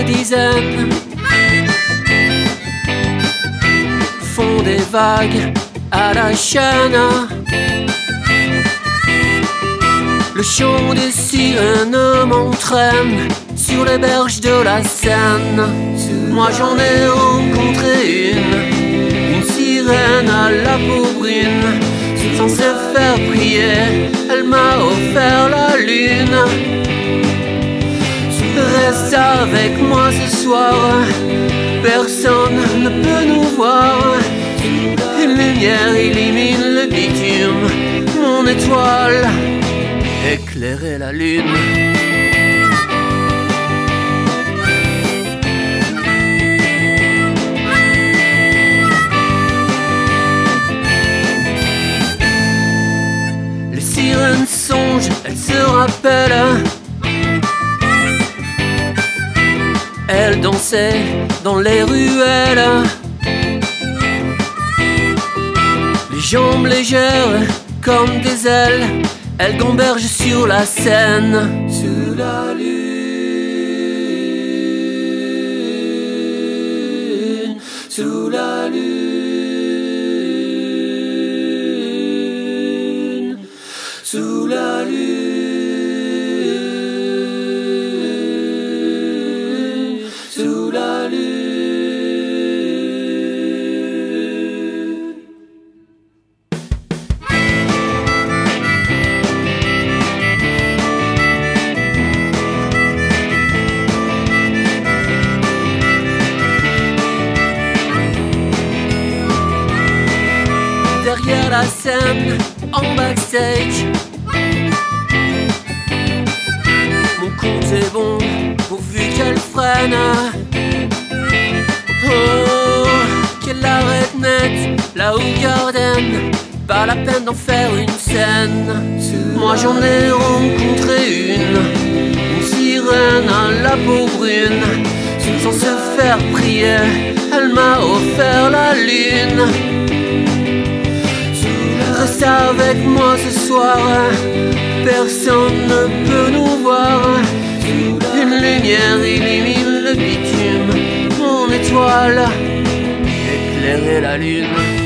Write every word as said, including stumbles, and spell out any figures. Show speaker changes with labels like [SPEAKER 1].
[SPEAKER 1] dizaines font des vagues à la chaîne. Le chant des sirènes m'entraîne sur les berges de la Seine. Moi j'en ai rencontré une, une sirène à la peau brune. Sans se faire prier, elle m'a offert la lune. Reste avec moi ce soir, personne ne peut nous voir. Une lumière illumine le bitume, mon étoile éclairait la lune. Les sirènes songent, elles se rappellent. Elles dansaient dans les ruelles, les jambes légères comme des ailes. Elles gambergent sur la Seine. Sous la lune, sous la lune, sous la lune, sous la lune. Derrière la scène, en backstage, mon compte est bon, pourvu qu'elle freine. Oh, qu'elle arrête net, là où Garden, pas la peine d'en faire une scène. Moi j'en ai rencontré une, une sirène à la peau brune. Sans se faire prier, elle m'a offert la lune. Reste avec moi ce soir, personne ne peut nous voir. Une lumière illumine le bitume, mon étoile éclairait la lune.